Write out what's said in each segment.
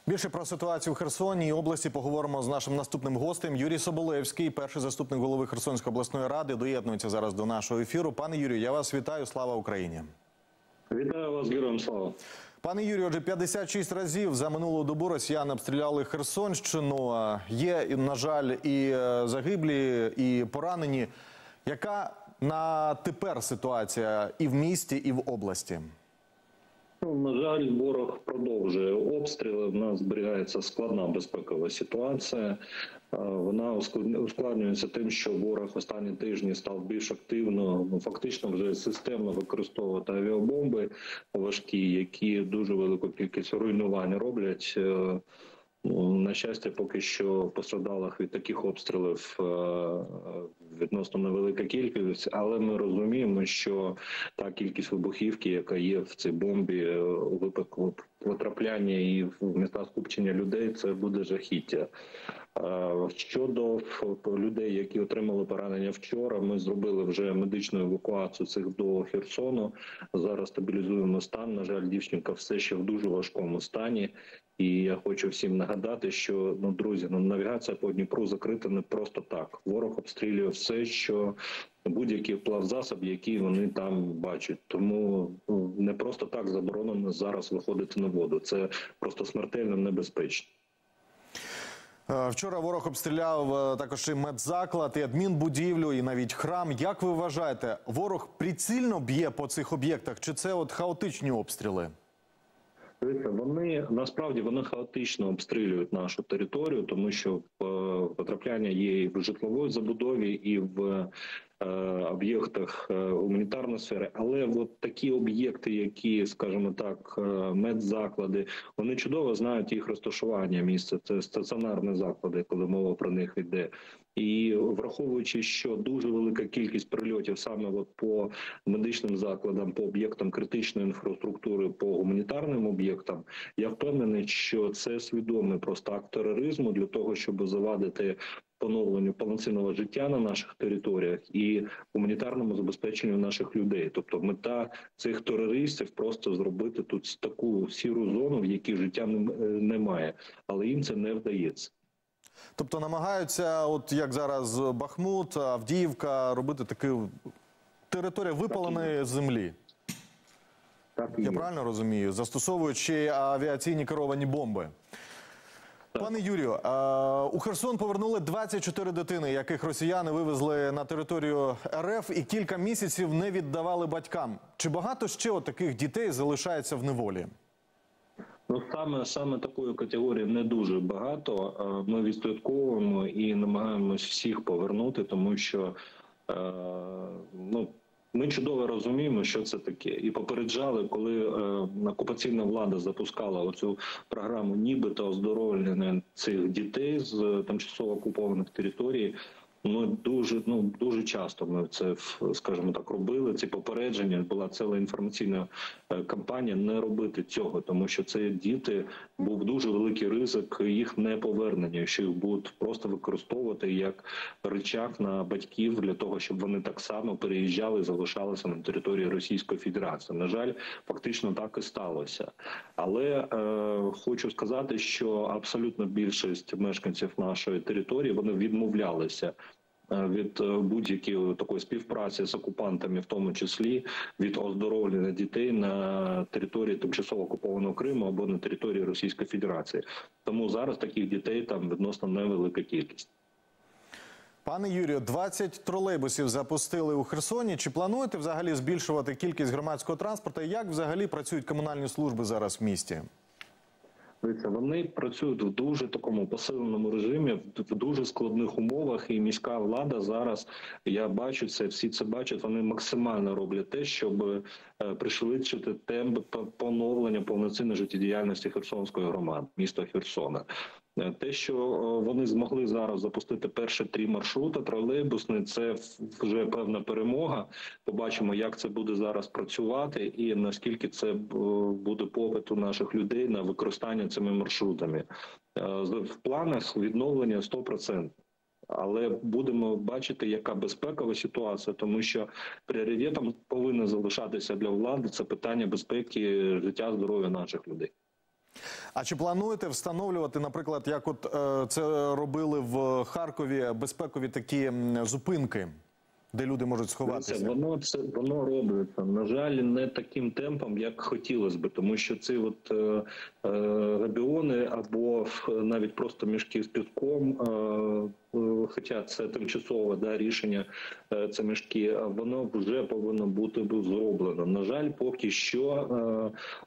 Більше про ситуацію в Херсоні і області поговоримо з нашим наступним гостем. Юрій Соболевський, перший заступник голови Херсонської обласної ради, доєднується зараз до нашого ефіру. Пане Юрію, я вас вітаю. Слава Україні! Вітаю вас, героям слава! Пане Юрію, отже, 56 разів за минулу добу росіяни обстріляли Херсонщину. Є, на жаль, і загиблі, і поранені. Яка на тепер ситуація і в місті, і в області? На жаль, ворог продовжує обстріли. В нас зберігається складна безпекова ситуація. Вона ускладнюється тим, що ворог останні тижні став більш активно, фактично вже системно використовувати авіабомби важкі, які дуже велику кількість руйнувань роблять. На щастя, поки що постраждалих від таких обстрілів відносно невелика кількість, але ми розуміємо, що та кількість вибухівки, яка є в цій бомбі, у випадку потрапляння і в міста скупчення людей, це буде жахіття. Щодо людей, які отримали поранення вчора, ми зробили вже медичну евакуацію цих до Херсону. Зараз стабілізуємо стан. На жаль, дівчинка все ще в дуже важкому стані. І я хочу всім нагадати, що, друзі, навігація по Дніпру закрита не просто так. Ворог обстрілює все, що будь-який плавзасоб, який вони там бачать. Тому не просто так заборонено зараз виходити на воду. Це просто смертельно небезпечно. Вчора ворог обстріляв також і медзаклад, і адмінбудівлю, і навіть храм. Як ви вважаєте, ворог прицільно б'є по цих об'єктах, чи це от хаотичні обстріли? Вони хаотично обстрілюють нашу територію, тому що потрапляння є і в житловій забудові, і в об'єктах гуманітарної сфери. Але от такі об'єкти, які, скажімо так, медзаклади, вони чудово знають їх розташування місця. Це стаціонарні заклади, коли мова про них йде. І враховуючи, що дуже велика кількість прильотів саме по медичним закладам, по об'єктам критичної інфраструктури, по гуманітарним об'єктам, я впевнений, що це свідомий просто акт тероризму для того, щоб завадити поновленню повноцінного життя на наших територіях і гуманітарному забезпеченню наших людей. Тобто мета цих терористів просто зробити тут таку сіру зону, в якій життя немає, але їм це не вдається. Тобто намагаються, от як зараз Бахмут, Авдіївка, робити таку територію випаленої землі? Я правильно розумію? Застосовуючи авіаційні керовані бомби. Пане Юрію, у Херсон повернули 24 дитини, яких росіяни вивезли на територію РФ і кілька місяців не віддавали батькам. Чи багато ще таких дітей залишається в неволі? Саме такої категорії не дуже багато. Ми відслідковуємо і намагаємось всіх повернути, тому що ми чудово розуміємо, що це таке. І попереджали, коли окупаційна влада запускала оцю програму нібито оздоровлення цих дітей з тимчасово окупованих територій. Дуже часто ми це, скажімо так, робили. Ці попередження, була ціла інформаційна кампанія не робити цього, тому що це діти, був дуже великий ризик їх неповернення, що їх будуть просто використовувати як рычаг на батьків для того, щоб вони так само переїжджали і залишалися на території Російської Федерації. На жаль, фактично так і сталося. Але хочу сказати, що абсолютно більшість мешканців нашої території, вони відмовлялися від будь-якої такої співпраці з окупантами, в тому числі від оздоровлення дітей на території тимчасово окупованого Криму або на території Російської Федерації. Тому зараз таких дітей там відносно невелика кількість. Пане Юрію, 20 тролейбусів запустили у Херсоні. Чи плануєте взагалі збільшувати кількість громадського транспорту? Як взагалі працюють комунальні служби зараз в місті? Вони працюють в дуже такому посиленому режимі, в дуже складних умовах, і міська влада зараз, я бачу це, всі це бачать, вони максимально роблять те, щоб пришвидшити темп поновлення повноцінної життєдіяльності Херсонської громади, міста Херсона. Те, що вони змогли зараз запустити перші 3 маршрути тролейбусні, це вже певна перемога. Побачимо, як це буде зараз працювати і наскільки це буде попит у наших людей на використання цими маршрутами. В планах відновлення 100%. Але будемо бачити, яка безпекова ситуація, тому що пріоритетом повинно залишатися для влади це питання безпеки, життя, здоров'я наших людей. А чи плануєте встановлювати, наприклад, як от це робили в Харкові, безпекові такі зупинки, де люди можуть сховатися? Воно робиться. На жаль, не таким темпом, як хотілося б, тому що ці габіони або навіть просто мішки з піском, хоча це тимчасове рішення, це мішки, воно вже повинно бути зроблено. На жаль, поки що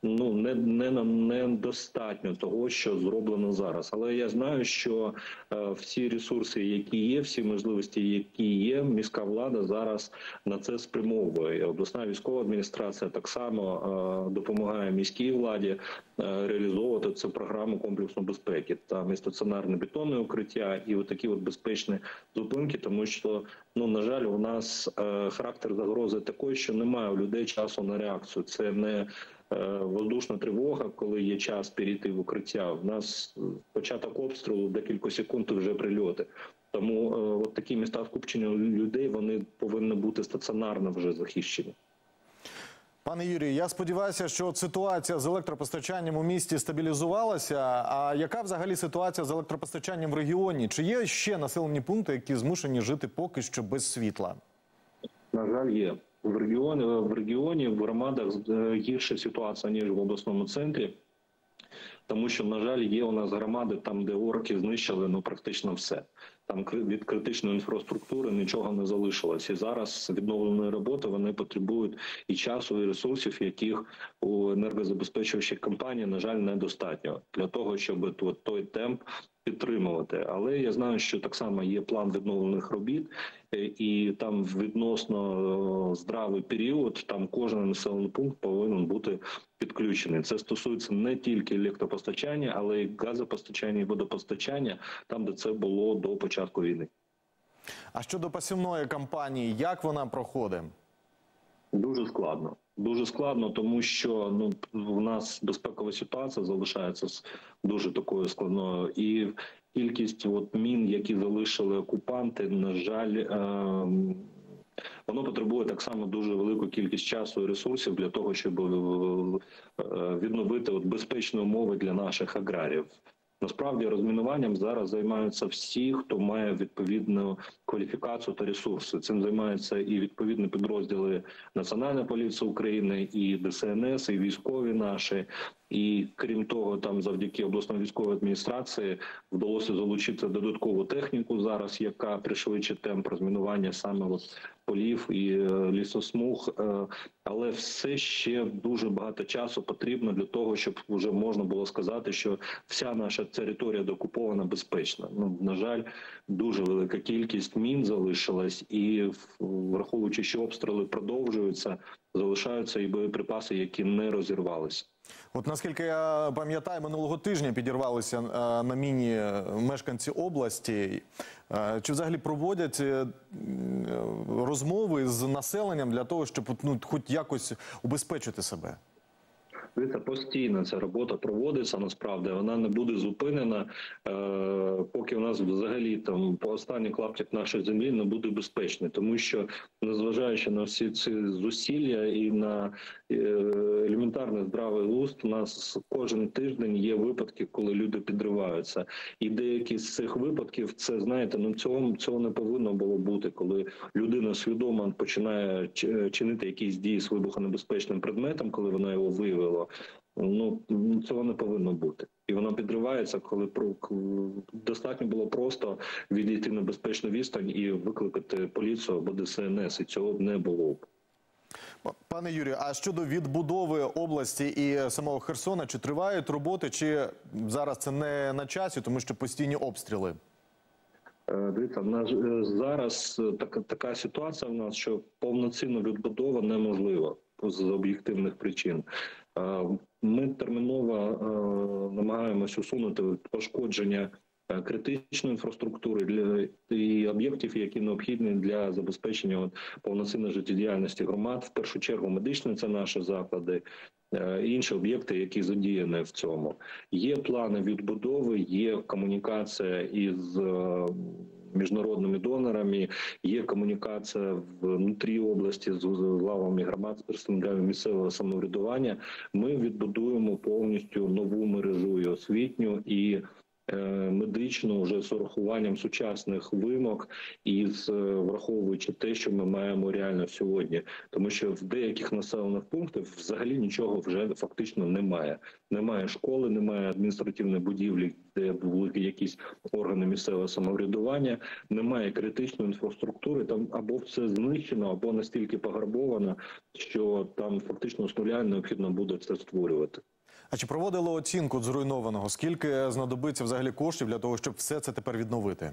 недостатньо того, що зроблено зараз. Але я знаю, що всі ресурси, які є, всі можливості, які є, міська влада зараз на це спрямовує. Обласна військова адміністрація так само допомагає міській владі реалізовувати цю програму комплексної безпеки. Там і стаціонарне бетонне укриття, і отакі безпечні зупинки, тому що, на жаль, у нас характер загрози такий, що немає у людей часу на реакцію. Це не воздушна тривога, коли є час перейти в укриття. У нас початок обстрілу, декілька секунд і вже прильоти. Тому от такі міста скупчення людей, вони повинні бути стаціонарно вже захищені. Пане Юрію, я сподіваюся, що ситуація з електропостачанням у місті стабілізувалася. А яка взагалі ситуація з електропостачанням в регіоні? Чи є ще населені пункти, які змушені жити поки що без світла? На жаль, є. В регіоні, в громадах гірша ситуація, ніж в обласному центрі. Тому що, на жаль, є у нас громади, там, де орки знищили практично все. Там від критичної інфраструктури нічого не залишилось. І зараз відновленої роботи вони потребують і часу, і ресурсів, яких у енергозабезпечуючих компаній, на жаль, недостатньо для того, щоб той темп підтримувати. Але я знаю, що так само є план відновлених робіт, і там відносно здравий період, там кожен населений пункт повинен бути підключений. Це стосується не тільки електропостачання, але й газопостачання і водопостачання, там, де це було до початку війни. А щодо посівної кампанії, як вона проходить? Дуже складно. Дуже складно, тому що в нас безпекова ситуація залишається дуже такою складною. І кількість мін, які залишили окупанти, на жаль, воно потребує так само дуже велику кількість часу і ресурсів для того, щоб відновити безпечні умови для наших аграріїв. Насправді розмінуванням зараз займаються всі, хто має відповідну кваліфікацію та ресурси. Цим займаються і відповідні підрозділи Національної поліції України, і ДСНС, і військові наші. І крім того, там завдяки обласної військової адміністрації вдалося залучити додаткову техніку зараз, яка пришвидшить темп розмінування саме полів і лісосмуг. Але все ще дуже багато часу потрібно для того, щоб вже можна було сказати, що вся наша територія деокупована безпечна. На жаль, дуже велика кількість мін залишилась, і враховуючи, що обстріли продовжуються, залишаються і боєприпаси, які не розірвалися. От наскільки я пам'ятаю, минулого тижня підірвалися на міні мешканці області. Чи взагалі проводять розмови з населенням для того, щоб хоч якось убезпечити себе? Постійно ця робота проводиться, насправді вона не буде зупинена, поки у нас взагалі там по останній клаптик нашої землі не буде безпечний, тому що, незважаючи на всі ці зусилля і на елементарний здравий глузд, у нас кожен тиждень є випадки, коли люди підриваються. І деякі з цих випадків, це, знаєте, цього не повинно було бути, коли людина свідомо починає чинити якісь дії з вибухонебезпечним предметом, коли вона його виявила. Цього не повинно бути. І воно підривається, коли достатньо було просто відійти на безпечну відстань і викликати поліцію або ДСНС, і цього не було. Пане Юрію, а щодо відбудови області і самого Херсона, чи тривають роботи, чи зараз це не на часі, тому що постійні обстріли? Дивіться, зараз така ситуація в нас, що повноцінна відбудова неможлива з об'єктивних причин. Ми терміново намагаємось усунути пошкодження критичної інфраструктури і об'єктів, які необхідні для забезпечення повноцінної життєдіяльності громад. В першу чергу медичні – це наші заклади, інші об'єкти, які задіяні в цьому. Є плани відбудови, є комунікація із міжнародними донорами, є комунікація внутрі області з главами громад, з представниками місцевого самоврядування. Ми відбудуємо повністю нову мережу і освітню, і медичну вже з урахуванням сучасних вимог і враховуючи те, що ми маємо реально сьогодні. Тому що в деяких населених пунктах взагалі нічого вже фактично немає. Немає школи, немає адміністративної будівлі, де були якісь органи місцевого самоврядування, немає критичної інфраструктури, там або все знищено, або настільки пограбовано, що там фактично з нуля необхідно буде це створювати. А чи проводили оцінку зруйнованого? Скільки знадобиться взагалі коштів для того, щоб все це тепер відновити?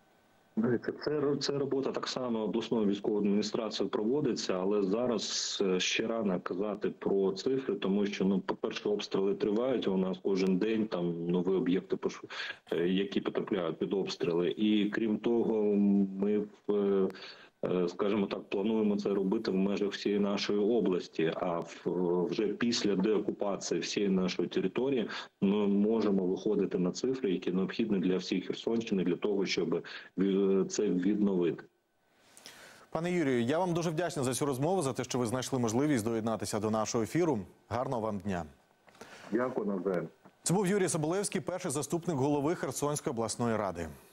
Це робота так само обласною військовою адміністрацією проводиться, але зараз ще рано казати про цифри, тому що, по-перше, обстріли тривають, у нас кожен день там нові об'єкти, які потрапляють під обстріли. І крім того, ми скажімо так, плануємо це робити в межах всієї нашої області, а вже після деокупації всієї нашої території ми можемо виходити на цифри, які необхідні для всіх Херсонщини, для того, щоб це відновити. Пане Юрію, я вам дуже вдячний за цю розмову, за те, що ви знайшли можливість доєднатися до нашого ефіру. Гарного вам дня. Дякую, навзаєм. Це був Юрій Соболевський, перший заступник голови Херсонської обласної ради.